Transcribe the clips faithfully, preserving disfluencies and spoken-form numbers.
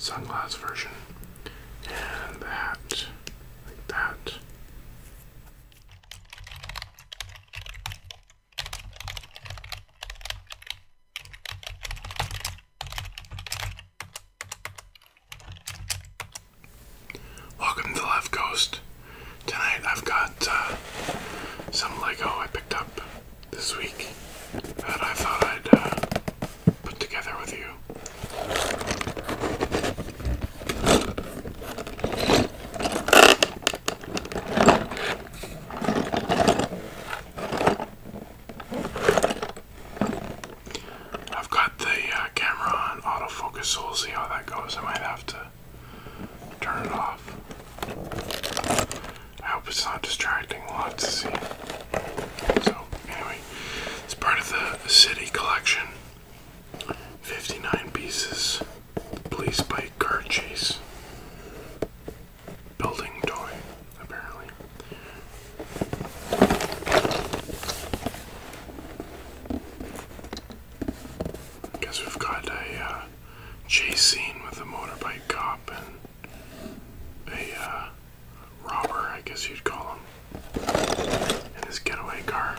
sunglass version, and that, like that. Welcome to Left Coast. Tonight I've got uh, some Lego I picked up this week that I thought I'd uh, put together with you. I've got the uh, camera on autofocus, so we'll see how that goes. I might have to turn it off. I hope it's not distracting. We'll have to see. So, anyway, it's part of the City Collection. fifty-nine pieces. Police bike car chase. Building toy, apparently. I guess we've got a uh, chase scene with a motorbike cop and a uh, robber, I guess you'd call him, in his getaway car.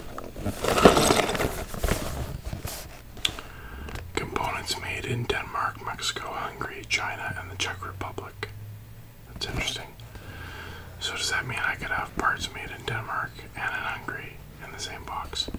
Components made in Denmark, Mexico, Hungary, China, and the Czech Republic. That's interesting. So does that mean I could have parts made in Denmark and in Hungary in the same box?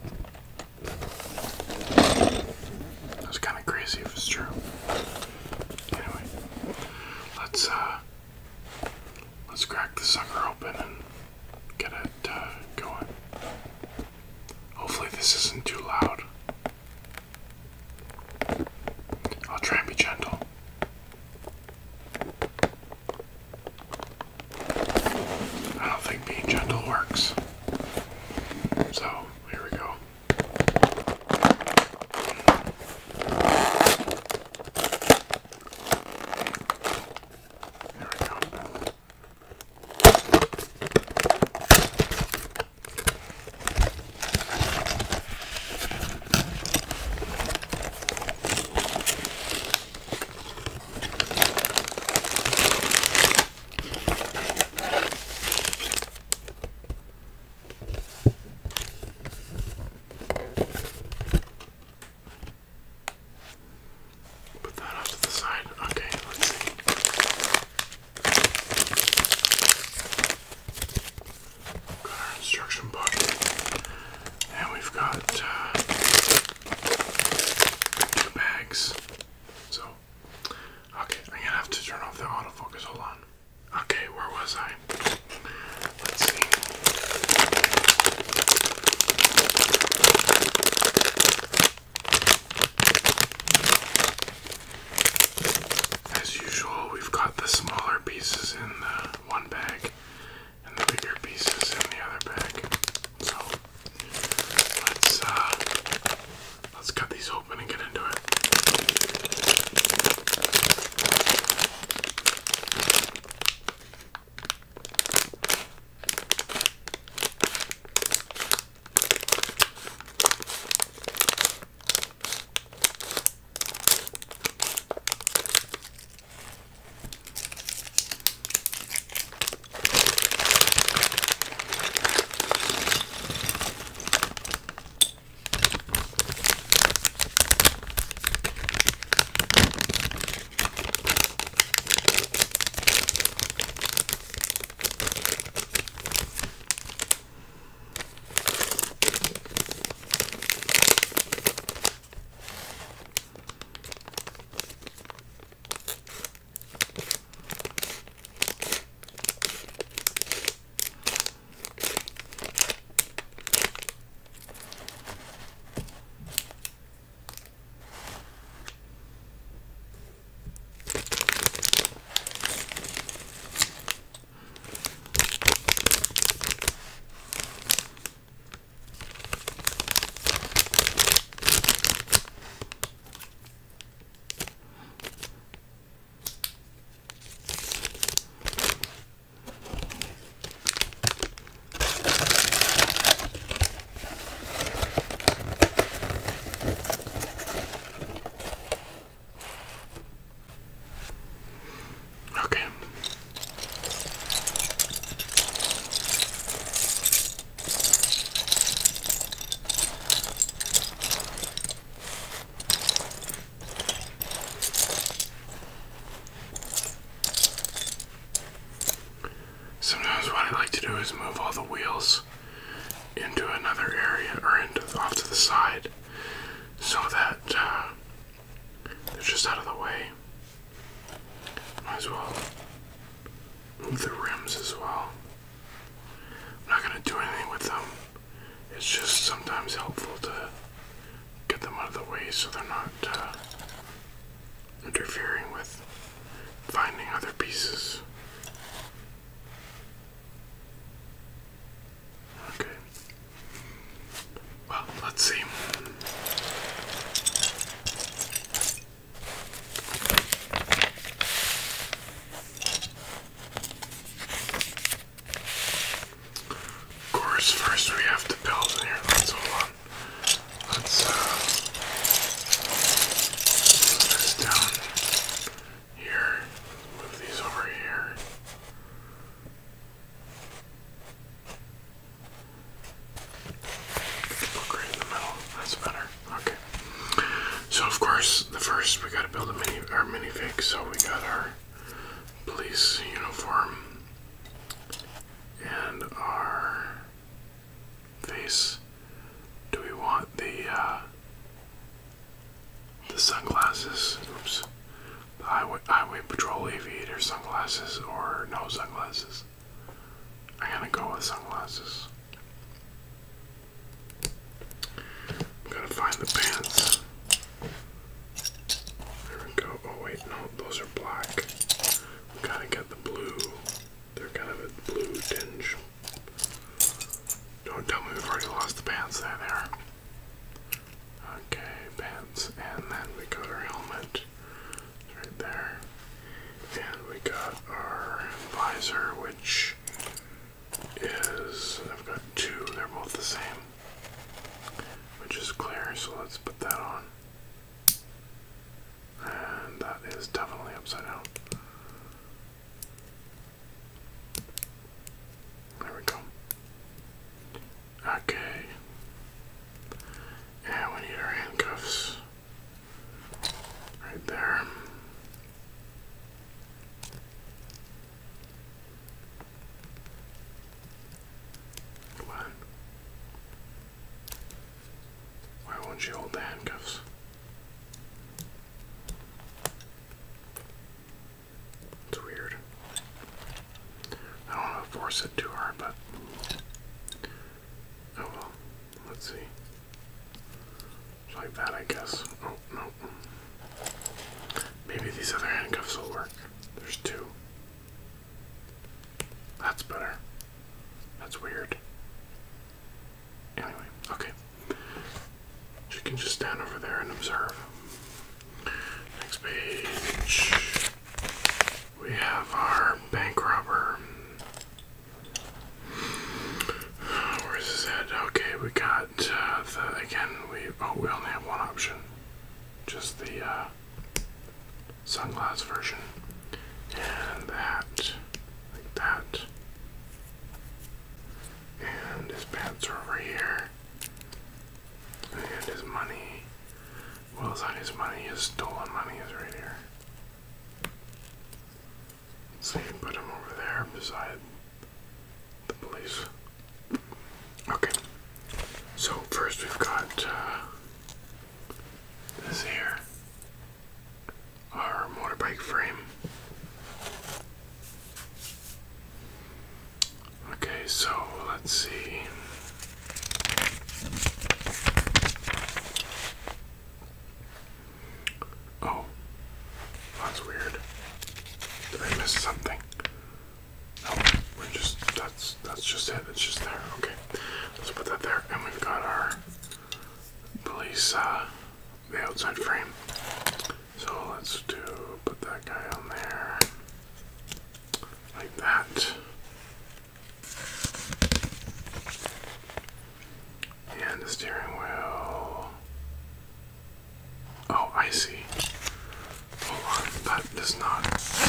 That's kind of crazy if it's true. Anyway, let's uh, let's crack the sucker open and get it uh, going. Hopefully this isn't too loud. I'll try and be gentle. I don't think being gentle works. So, here we go. There we go. Put that off to the side. Okay, let's see. Got our instruction book. And we've got uh, two bags. So, okay, I'm gonna have to turn off the autofocus. Hold on. Okay, where was I? Let's see. As usual, we've got the smaller pieces in the one bag and the bigger pieces in the other bag. So let's uh, let's cut these open and get into it. is move all the wheels into another area, or into off to the side, so that uh, they're just out of the way. Might as well move the rims as well. I'm not going to do anything with them. It's just sometimes helpful to get them out of the way so they're not uh, interfering with finding other pieces. Okay. Well, let's see. Of course, first we have to build in here. Let's hold on. Let's uh, move this down here. Move these over here. Book right in the middle. That's better. Okay. So of course, the first we gotta build a mini our minifig. So we got our police uniform and our face. Do we want the uh, the sunglasses? Oops. The highway, highway patrol aviator sunglasses or no sunglasses? I'm gonna go with sunglasses. I'm gonna find the pants. There we go. Oh wait, no, those are black. We gotta get the blue. They're kind of a blue tinge. Don't tell me we've already lost the pants. There they are. Okay, pants. And then we got our helmet. Right there. And we got our visor, which is, I've got two, they're both the same, which is clear, so let's put that on. And that is definitely upside down. There we go. Okay. And we need our handcuffs. Right there. Come on. Why won't you hold the handcuffs? It's weird. I don't want to force it too hard, but oh well. Let's see. It's like that, I guess. Oh, no. Maybe these other handcuffs will work. There's two. That's better. That's weird. Anyway, okay. You can just stand over there and observe. Next page. We have our bank robber. Where's his head? Okay, we got uh, the, again, we, oh, we only have one option. Just the uh, sunglass version. And that, like that. And his pants are over here. And his money, well, it's not his money, his stolen money is right here. So you put him over there beside the police. Okay, so first we've got uh, this here, our motorbike frame. Okay, so let's see. Oh, that's weird. Did I miss something? No, we're just, that's, that's just it. It's just there. Okay, let's put that there. And we've got our police, uh, the outside frame. So let's do, put that guy on there. Like that. And the steering wheel. Oh, I see. Hold on, that does not.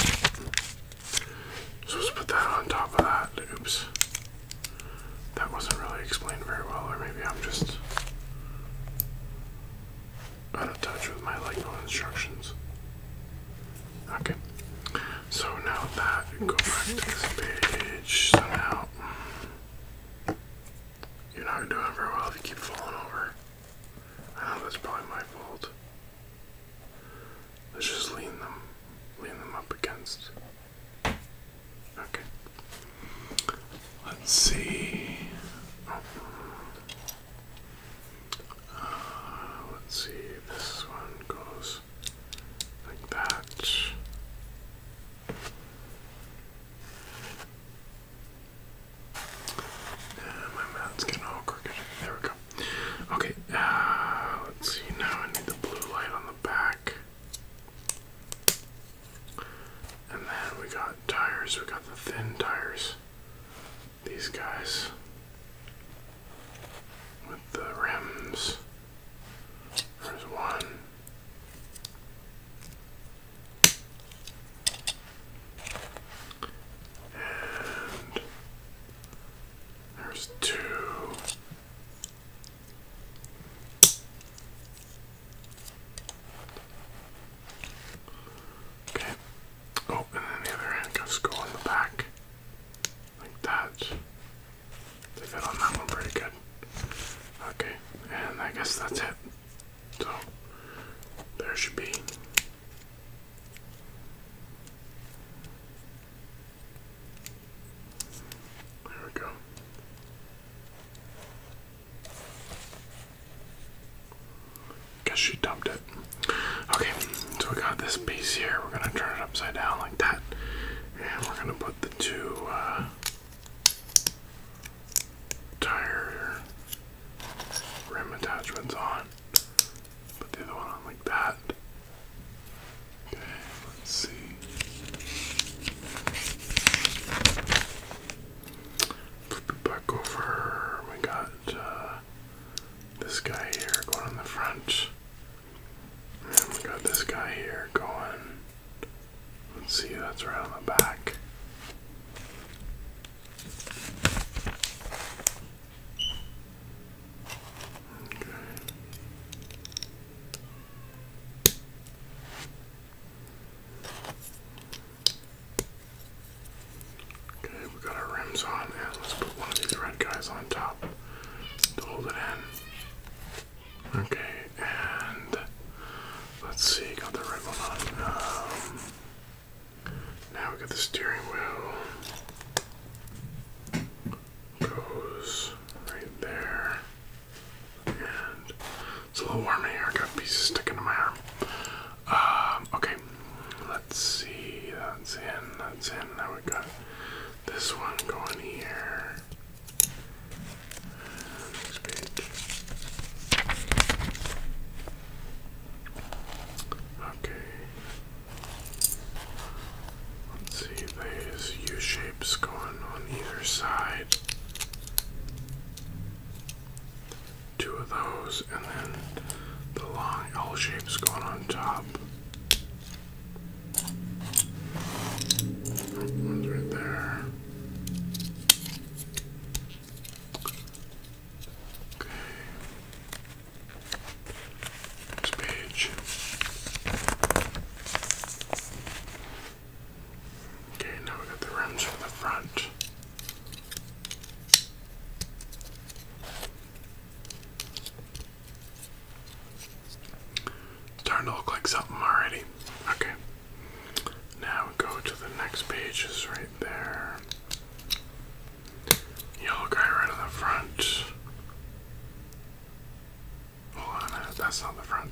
So let's put that on top of that. Oops. That wasn't really explained very well, or maybe I'm just out of touch with my Lego instructions. Okay. So now that, go back to this page. So now tires. We got the thin tires. These guys with the rims. There's one. And there's two. Okay. Oh, and then the other handcuffs go on the back. Like that. They fit on that one pretty good. Okay, and I guess that's it. So, there should be. There we go. Guess she dumped it. Okay, so we got this piece here. We're gonna turn it upside down like that. And we're gonna put the two uh, tire rim attachments on. Put the other one on like that. Okay, let's see. Flip it back over. We got uh, this guy here going on the front. And we got this guy here going. Let's see, that's right on the back. Okay. Okay, we got our rims on, and let's put one of these red guys on top to hold it in. Okay, and let's see, got the red one on. Um, now we got the steering wheel. Goes right there. And it's a little warm in here. I got pieces sticking to my arm. Um, okay, let's see. That's in. That's in. Now we got this one going here. Next page. Okay. Let's see. There's U shapes going on either side. Two of those, and then the long L shapes going on top. One's right there. Okay. Next page. Okay, now we got the rims for the front. Starting to look like something already. Okay. Now we go to the next page, is right there. Yellow guy right on the front. Hold on a minute, that's not the front.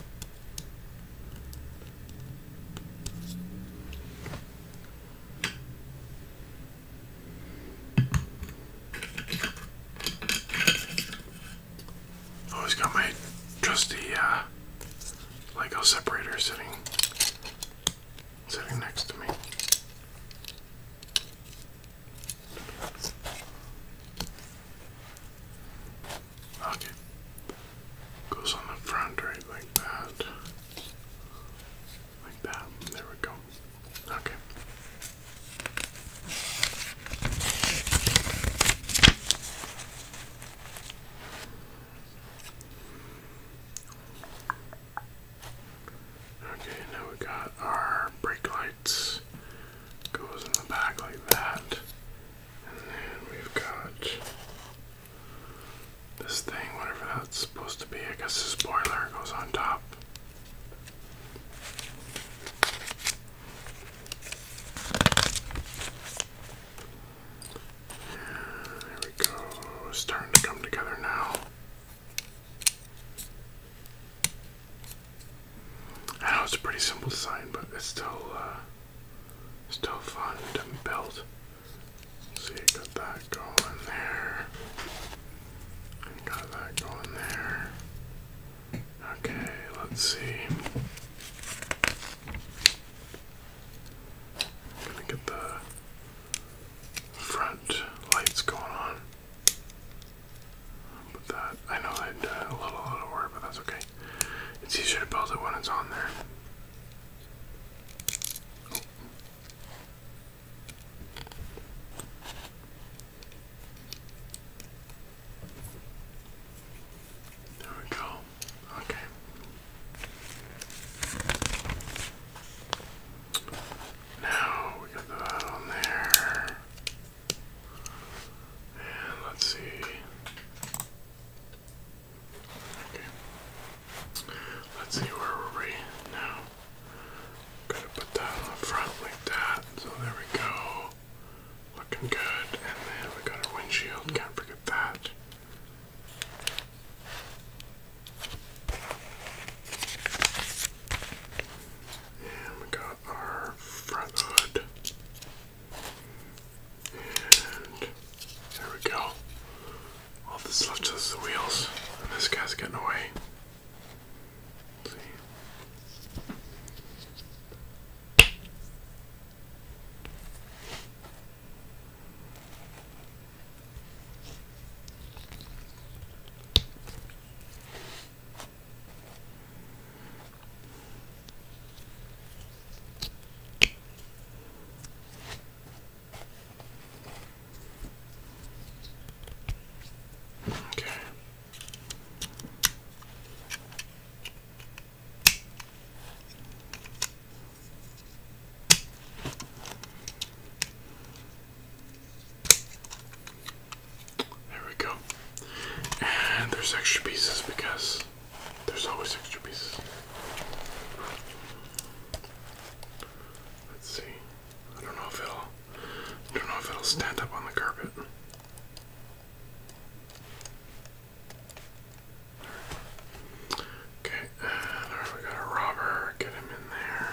Always got my trusty uh, Lego separator sitting sitting next to me. Okay. Goes on the front right like that. Like that. There we go. Okay. Okay, now we got our brake lights. Goes in the back like that. And then we've got this thing, whatever that's supposed to be. I guess the spoiler goes on top. And there we go. It's starting to come together now. I know it's a pretty simple design, but it's still uh, still fun to build. See, got that going there. And got that going there. Okay, let's see. I'm gonna get the stand up on the carpet. Okay, uh, there we got a robber. Get him in there.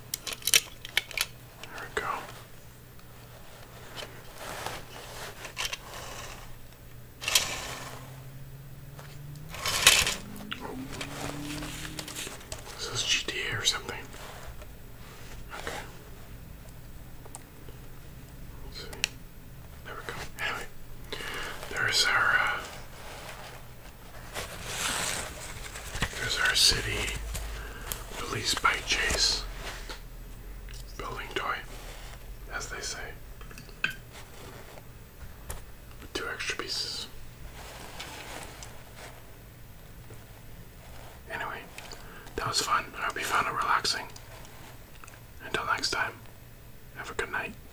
There we go. Oh. This is G T A or something. Okay. Let's see. There we go. Anyway, there's our uh, there's our city police bike chase building toy, as they say, with two extra pieces. Anyway, that was fun. I hope you found it relaxing. Until next time, have a good night.